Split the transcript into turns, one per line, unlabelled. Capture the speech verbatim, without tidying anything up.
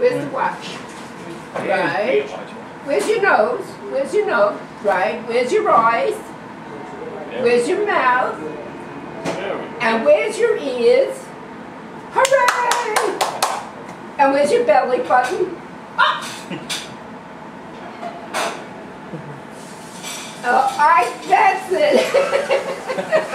Where's the watch? Right. Where's your nose? Where's your nose? Right. Where's your eyes? Where's your mouth? And where's your ears? Hooray! And where's your belly button? Oh, oh I, that's it.